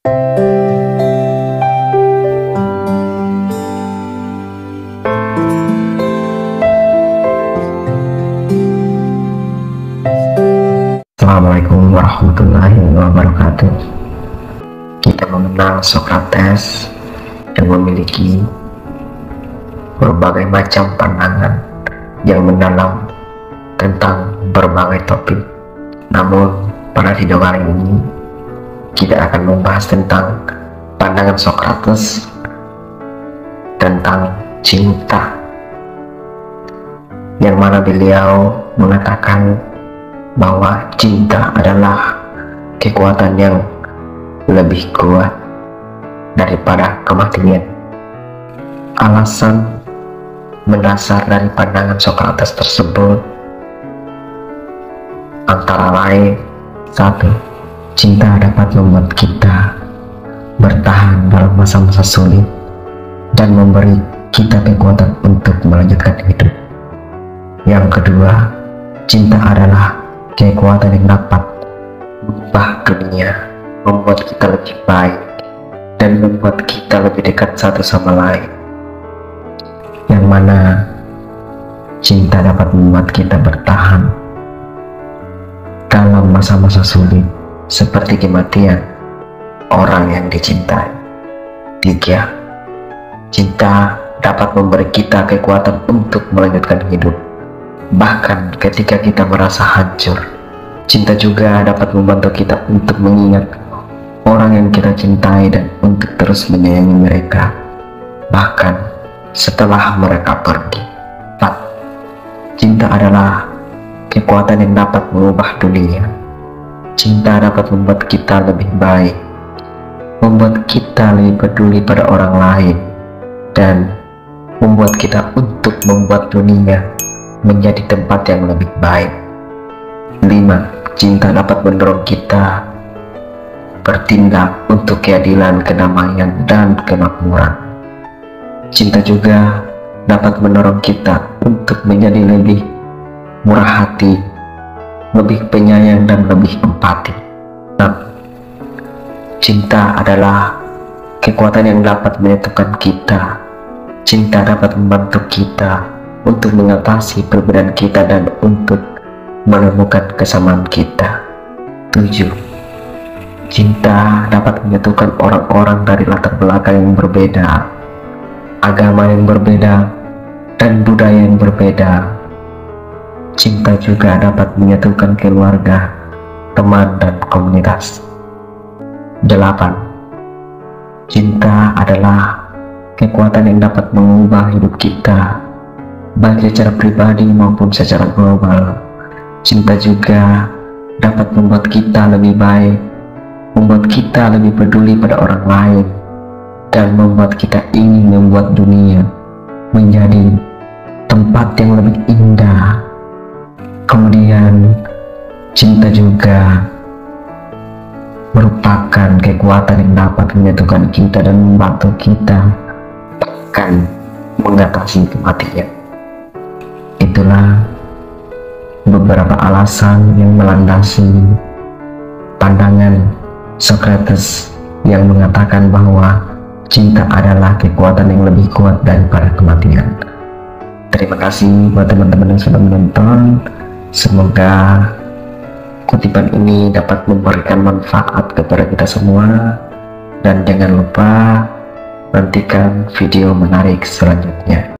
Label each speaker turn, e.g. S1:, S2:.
S1: Assalamualaikum warahmatullahi wabarakatuh. Kita mengenal Socrates yang memiliki berbagai macam pandangan yang mendalam tentang berbagai topik. Namun pada video kali ini kita akan membahas tentang pandangan Socrates tentang cinta, yang mana beliau mengatakan bahwa cinta adalah kekuatan yang lebih kuat daripada kematian. Alasan mendasar dari pandangan Socrates tersebut antara lain: 1. Cinta dapat membuat kita bertahan dalam masa-masa sulit dan memberi kita kekuatan untuk melanjutkan hidup. Yang kedua, cinta adalah kekuatan yang dapat mengubah dunia, membuat kita lebih baik, dan membuat kita lebih dekat satu sama lain. Yang mana cinta dapat membuat kita bertahan dalam masa-masa sulit seperti kematian orang yang dicintai. 3. Cinta dapat memberi kita kekuatan untuk melanjutkan hidup. Bahkan ketika kita merasa hancur, cinta juga dapat membantu kita untuk mengingat orang yang kita cintai dan untuk terus menyayangi mereka, bahkan setelah mereka pergi. 4. Cinta adalah kekuatan yang dapat mengubah dunia. Cinta dapat membuat kita lebih baik, membuat kita lebih peduli pada orang lain, dan membuat kita untuk membuat dunia menjadi tempat yang lebih baik. 5. Cinta dapat mendorong kita bertindak untuk keadilan, kedamaian, dan kemakmuran. Cinta juga dapat mendorong kita untuk menjadi lebih murah hati, lebih penyayang, dan lebih empati. 6. Cinta adalah kekuatan yang dapat menyatukan kita. Cinta dapat membantu kita untuk mengatasi perbedaan kita dan untuk menemukan kesamaan kita. 7. Cinta dapat menyatukan orang-orang dari latar belakang yang berbeda, agama yang berbeda, dan budaya yang berbeda. Cinta juga dapat menyatukan keluarga, teman, dan komunitas. 8. Cinta adalah kekuatan yang dapat mengubah hidup kita, baik secara pribadi maupun secara global. Cinta juga dapat membuat kita lebih baik, membuat kita lebih peduli pada orang lain, dan membuat kita ingin membuat dunia menjadi tempat yang lebih indah. Kemudian cinta juga merupakan kekuatan yang dapat menyatukan kita dan membantu kita bahkan mengatasi kematian. Itulah beberapa alasan yang melandasi pandangan Socrates yang mengatakan bahwa cinta adalah kekuatan yang lebih kuat daripada kematian. Terima kasih buat teman-teman yang sudah menonton. Semoga kutipan ini dapat memberikan manfaat kepada kita semua, dan jangan lupa nantikan video menarik selanjutnya.